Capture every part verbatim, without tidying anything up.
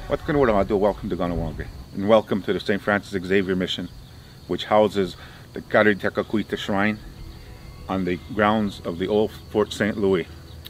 What Kahnawake, welcome to Kahnawake, and welcome to the Saint Francis Xavier Mission, which houses the Kateri Tekakwitha Shrine on the grounds of the old Fort Saint Louis.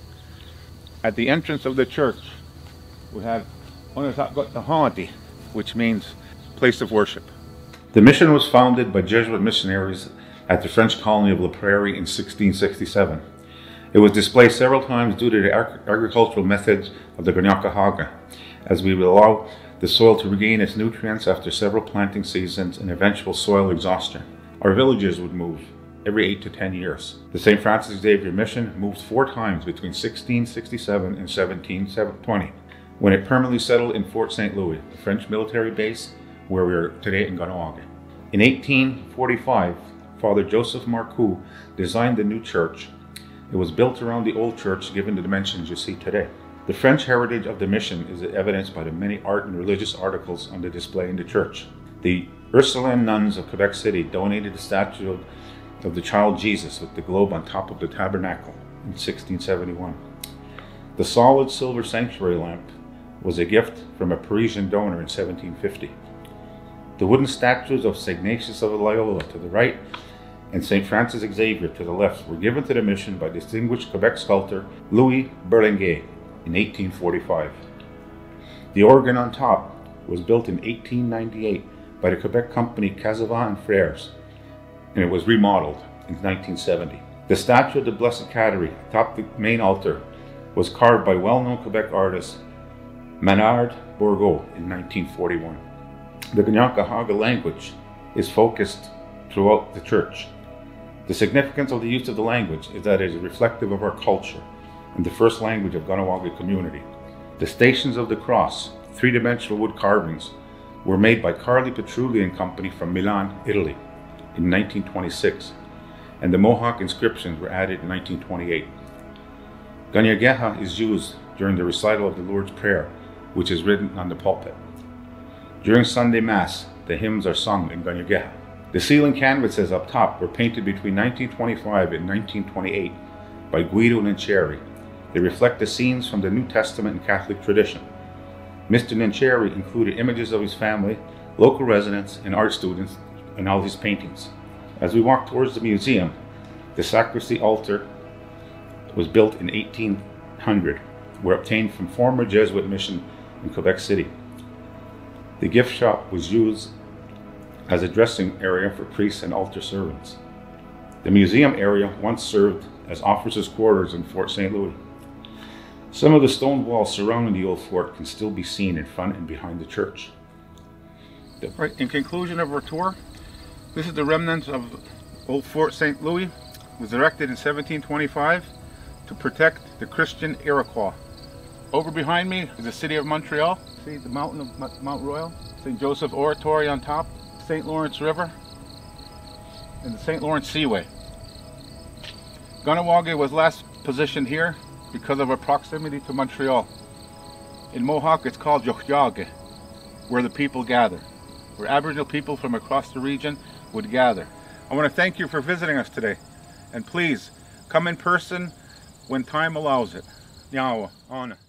At the entrance of the church, we have Kahnawake, which means place of worship. The mission was founded by Jesuit missionaries at the French colony of La Prairie in sixteen sixty-seven. It was displaced several times due to the agricultural methods of the Kahnawake, as we would allow the soil to regain its nutrients after several planting seasons and eventual soil exhaustion. Our villages would move every eight to ten years. The Saint Francis Xavier Mission moved four times between sixteen sixty-seven and seventeen twenty, when it permanently settled in Fort Saint Louis, the French military base where we are today in Kahnawake. In eighteen forty-five, Father Joseph Marcoux designed the new church. It was built around the old church, given the dimensions you see today. The French heritage of the mission is evidenced by the many art and religious articles on the display in the church. The Ursuline nuns of Quebec City donated the statue of, of the child Jesus with the globe on top of the tabernacle in sixteen seventy-one. The solid silver sanctuary lamp was a gift from a Parisian donor in seventeen fifty. The wooden statues of Saint Ignatius of Loyola to the right and Saint Francis Xavier to the left were given to the mission by distinguished Quebec sculptor Louis Berlinguet in eighteen forty-five. The organ on top was built in eighteen ninety-eight by the Quebec company Casavant and Frères, and it was remodeled in nineteen seventy. The statue of the Blessed Kateri atop the main altar was carved by well-known Quebec artist Menard Bourgault in nineteen forty-one. The Kahnawake language is focused throughout the church. The significance of the use of the language is that it is reflective of our culture and the first language of Kahnawake community. The Stations of the Cross, three-dimensional wood carvings, were made by Carli Petrulli and Company from Milan, Italy in nineteen twenty-six, and the Mohawk inscriptions were added in nineteen twenty-eight. Kahnawake is used during the recital of the Lord's Prayer, which is written on the pulpit. During Sunday Mass, the hymns are sung in Kahnawake. The ceiling canvases up top were painted between nineteen twenty-five and nineteen twenty-eight by Guido Nincheri. They reflect the scenes from the New Testament and Catholic tradition. Mister Nincheri included images of his family, local residents, and art students in all his paintings. As we walk towards the museum, the sacristy altar was built in eighteen hundred, were obtained from former Jesuit mission in Quebec City. The gift shop was used as a dressing area for priests and altar servants. The museum area once served as officers' quarters in Fort Saint Louis. Some of the stone walls surrounding the old fort can still be seen in front and behind the church. Right, in conclusion of our tour, this is the remnants of old Fort Saint Louis. It was erected in seventeen twenty-five to protect the Christian Iroquois. Over behind me is the city of Montreal. See the mountain of Mount Royal, Saint Joseph Oratory on top, Saint Lawrence River, and the Saint Lawrence Seaway. Kahnawake was last positioned here because of our proximity to Montreal. In Mohawk it's called Kahnawake, where the people gather, where Aboriginal people from across the region would gather. I want to thank you for visiting us today, and please come in person when time allows it. Nyawa, on.